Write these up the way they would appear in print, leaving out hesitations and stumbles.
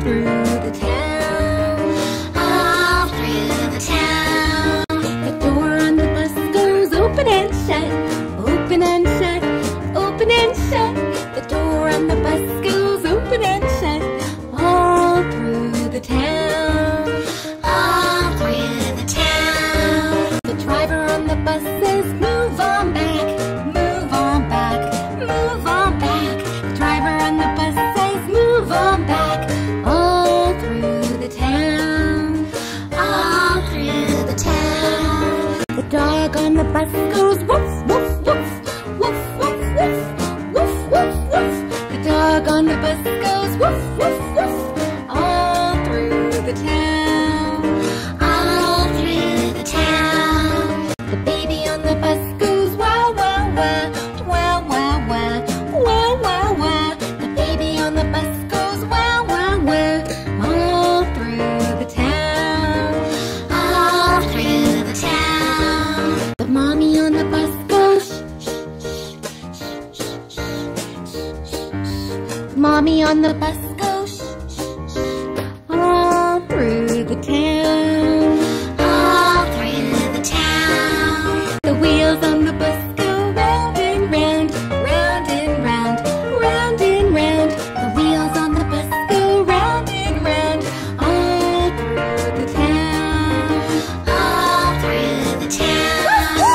through the town, all through the town. The door on the bus goes open and shut, open and shut, open and shut. The door on the bus goes open and shut, all through the town, all through the town. The driver on the bus says, move on back, move on back, move on back. The driver on the bus says, move on back, all through the town, all through the town. The dog on the bus goes woof, woof, woof, woof, woof, woof, woof, woof, woof. The dog on the bus goes woof, woof, woof, all through the town, all through the town. The baby on the bus goes wah, wah, wah, wah, wah, wah, wah, wah, wah. The baby on the bus goes wah, wah, wah, all through the town, all through the town. The mommy on the bus goes shh, shh, shh, shh, shh, shh. Mommy on the bus goes shh, shh, shh, all through the town, all through the town. The wheels on the bus go round and round, round and round, round and round. The wheels on the bus go round and round, all through the town, all through the town.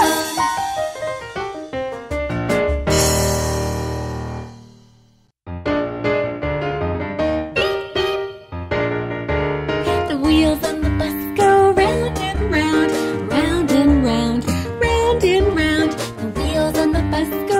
The wheels on the bus go round and round, round and round, round and round. The wheels on the bus go